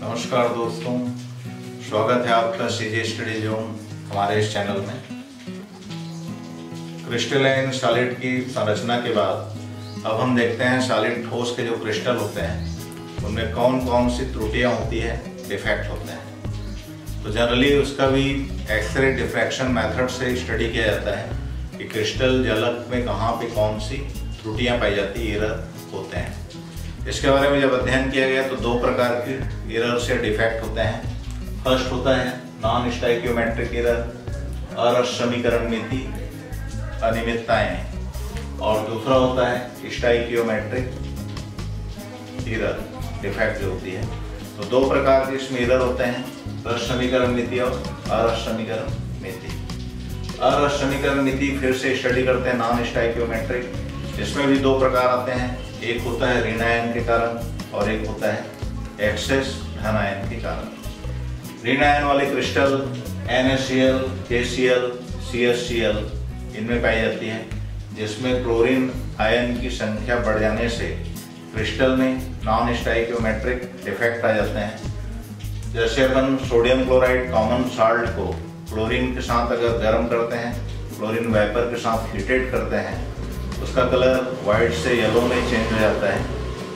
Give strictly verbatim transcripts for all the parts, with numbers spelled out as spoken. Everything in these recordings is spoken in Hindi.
नमस्कार दोस्तों, स्वागत है आपका सीजे स्टडी जोन हमारे इस चैनल में। क्रिस्टलाइन सॉलिड की संरचना के बाद अब हम देखते हैं सॉलिड ठोस के जो क्रिस्टल होते हैं उनमें कौन कौन सी त्रुटियां होती है, डिफेक्ट होते हैं। तो जनरली उसका भी एक्सरे डिफ्रैक्शन मेथड से स्टडी किया जाता है कि क्रिस्टल झलक में कहाँ पे कौन सी त्रुटियां पाई जाती है, एरर होते हैं। इसके बारे में जब अध्ययन किया गया तो दो प्रकार की एरर से डिफेक्ट होते हैं। फर्स्ट होता है नॉन स्टाइकियोमेट्रिक एरर, अरस समीकरण मिति अनियमितताएं, और दूसरा होता है स्टाइकियोमेट्रिक एरर, डिफेक्ट जो होती है। तो दो प्रकार के इसमें एरर होते हैं, रस समीकरण मिति और अरस समीकरण मिति। अरस समीकरण मिति फिर से स्टडी करते हैं नॉन स्टाइकियोमेट्रिक। इसमें भी दो प्रकार आते हैं, एक होता है ऋण आयन के कारण और एक होता है एक्सेस धन आयन के कारण। ऋण आयन वाले crystal N A C L, K C L, C S C L इनमें पाई जाती है, जिसमें क्लोरीन आयन की संख्या बढ़ जाने से क्रिस्टल में नॉन स्टाइकियोमेट्रिक डिफेक्ट आ जाते हैं। जैसे अपन सोडियम क्लोराइड कॉमन साल्ट को क्लोरीन के साथ अगर गर्म करते हैं, क्लोरीन वेपर के साथ हीटेड करते हैं, उसका कलर वाइट से येलो में चेंज हो जाता है,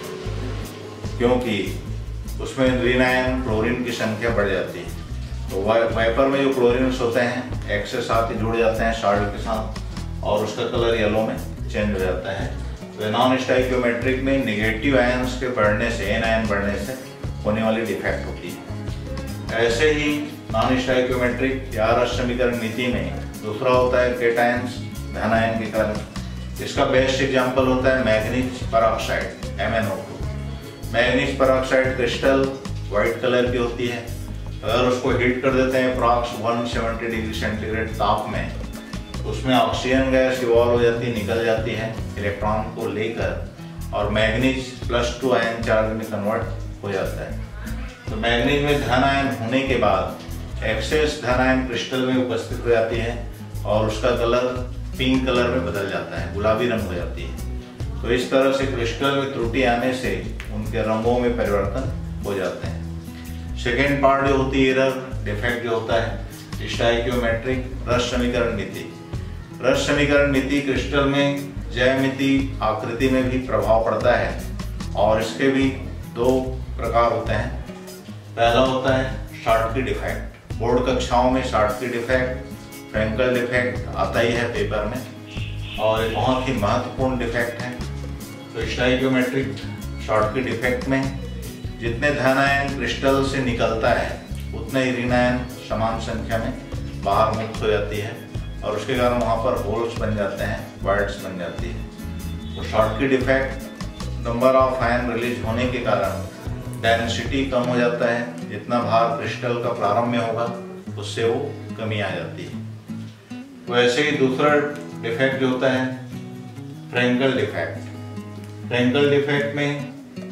क्योंकि उसमें ऋण आयन क्लोरीन की संख्या बढ़ जाती है। तो वेपर में जो क्लोरीन्स होते हैं एक से साथ ही जुड़ जाते हैं साल्ट के साथ और उसका कलर येलो में चेंज हो जाता है। तो नॉन स्टाइकियोमेट्रिक में नेगेटिव आयन्स के बढ़ने से, एन आयन बढ़ने से होने वाली डिफेक्ट होती है। ऐसे ही नॉन स्टाइकियोमेट्रिक या रस समीकरण मिति में दूसरा होता है केटायंस धन आयन के कारण। इसका बेस्ट एग्जांपल होता है manganese peroxide M N O two. Manganese peroxide crystal white colour की होती है। अगर उसको हीट कर देते हैं अप्रॉक्स एक सौ सत्तर डिग्री सेंटीग्रेड ताप में, उसमें ऑक्सीजन गैस इवॉल्व हो जाती, निकल जाती है इलेक्ट्रॉन को लेकर, और manganese plus two ion charge में कन्वर्ट हो जाता है। तो मैग्नीज में धन आयन होने के बाद एक्सेस धन आयन क्रिस्टल में उपस्थित हो जाती है और उसका कलर पिंक कलर में बदल जाता है, गुलाबी रंग हो जाती है। तो इस तरह से क्रिस्टल में त्रुटि आने से उनके रंगों में परिवर्तन हो जाते हैं। सेकेंड पार्ट जो होती है एरर, डिफेक्ट जो होता है स्टाइकियोमेट्रिक रस समीकरण मिति। रस समीकरण मिति क्रिस्टल में ज्यामिति आकृति में भी प्रभाव पड़ता है और इसके भी दो प्रकार होते हैं। पहला होता है शॉर्टकी डिफेक्ट। बोर्ड कक्षाओं में शॉर्टकी डिफेक्ट, फ्रेंकल डिफेक्ट आता ही है पेपर में, और एक बहुत ही महत्वपूर्ण डिफेक्ट है। तो स्टाइकियोमेट्रिक शॉर्टकी डिफेक्ट में जितने धन आयन क्रिस्टल से निकलता है उतने ही ऋण आयन समान संख्या में बाहर मुक्त हो जाती है और उसके कारण वहाँ पर होल्स बन जाते हैं, वाइड्स बन जाती है। तो Schottky defect number of ion release होने के कारण डेंसिटी कम हो जाता है, जितना भार क्रिस्टल का प्रारंभ में होगा उससे वो कमी आ जाती है। वैसे ही दूसरा डिफेक्ट जो होता है फ्रेंकल डिफेक्ट। फ्रेंकल डिफेक्ट में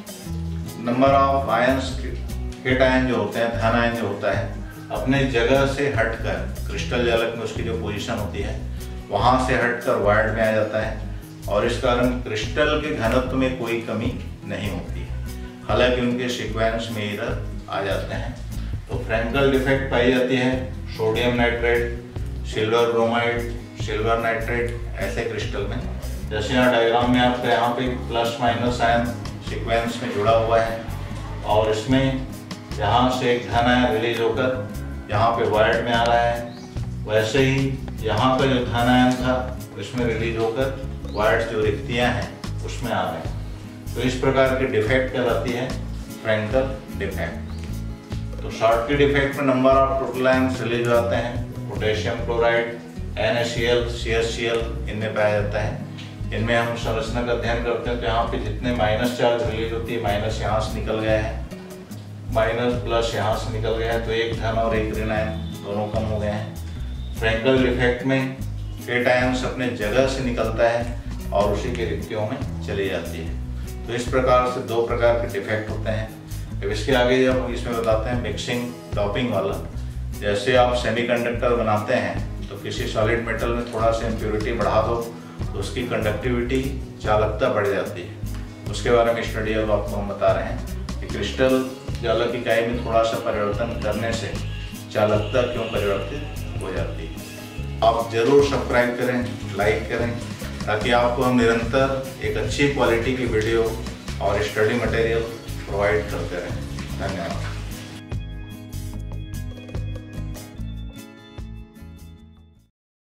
नंबर ऑफ आयंस, केटायन जो होते हैं, धन आयन जो होता है, अपने जगह से हटकर क्रिस्टल झलक में उसकी जो पोजीशन होती है वहां से हटकर वाइड में आ जाता है और इस कारण क्रिस्टल के घनत्व में कोई कमी नहीं होती है, हालांकि उनके सीक्वेंस में एरर आ जाते हैं। तो फ्रेंकल डिफेक्ट पाई जाती है sodium nitrate, silver bromide, silver nitrate ऐसे क्रिस्टल में। जैसे यहाँ डायग्राम में आपका यहाँ पे प्लस माइनस आयन सीक्वेंस में जुड़ा हुआ है और इसमें यहाँ से एक धन आयन रिलीज होकर यहाँ पे वाइड में आ रहा है, वैसे ही यहाँ का जो धन आयन था उसमें रिलीज होकर वाइड जो रिक्तियाँ हैं उसमें आ रहे हैं। तो इस प्रकार के डिफेक्ट कहलाती है फ्रेंकल डिफेक्ट। तो शॉर्टकी डिफेक्ट में number of total ions release हो जाते हैं। Potassium chloride, N A C L, C S C L इनमें पाया जाता है। इनमें हम संरचना का अध्ययन करते हैं तो यहाँ पे जितने माइनस चार्ज रिलीज होती है, माइनस यहाँ से निकल गया है, माइनस प्लस यहाँ से निकल गया है, तो एक धन और एक ऋण आयन दोनों कम हो गए हैं। फ्रेंकल डिफेक्ट में केटायंस अपने जगह से निकलता है और उसी के रिक्तियों में चली जाती है। तो इस प्रकार से दो प्रकार के डिफेक्ट होते हैं। अब इसके आगे जब इसमें बताते हैं मिक्सिंग डॉपिंग वाला, जैसे आप सेमीकंडक्टर बनाते हैं तो किसी सॉलिड मेटल में थोड़ा सा इम्प्योरिटी बढ़ा दो तो उसकी कंडक्टिविटी, चालकता बढ़ जाती है। उसके बारे में स्टडी अब आपको हम बता रहे हैं कि क्रिस्टल चालक इकाई में थोड़ा सा परिवर्तन करने से चालकता क्यों परिवर्तित हो जाती है। आप जरूर सब्सक्राइब करें, लाइक करें, ताकि आपको हम निरंतर एक अच्छी क्वालिटी की वीडियो और स्टडी मटेरियल प्रोवाइड करते रहें। धन्यवाद।